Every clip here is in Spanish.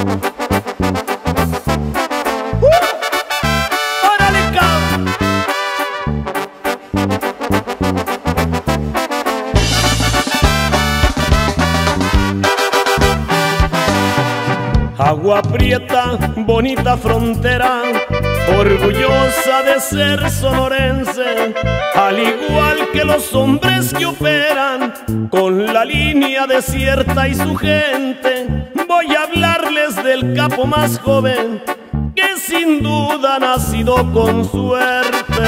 Agua Prieta, bonita frontera, orgullosa de ser sonorense, al igual que los hombres que operan con la línea desierta y su gente. Voy a hablarles del capo más joven, que sin duda ha nacido con suerte.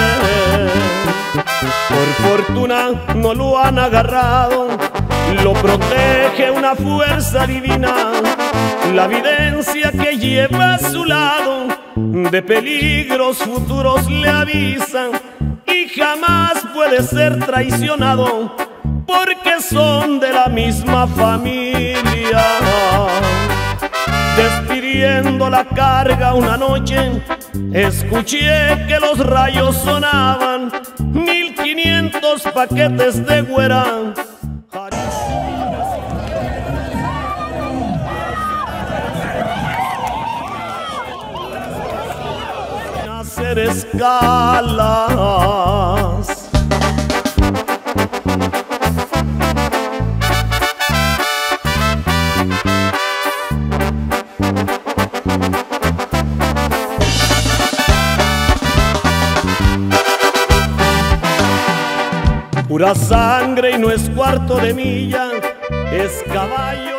Por fortuna no lo han agarrado, lo protege una fuerza divina, la evidencia que lleva a su lado de peligros futuros le avisan, y jamás puede ser traicionado porque son de la misma familia. Despidiendo la carga una noche, escuché que los rayos sonaban, 1500 paquetes de güera. Hacer escalas. Pura sangre y no es cuarto de milla, es caballo.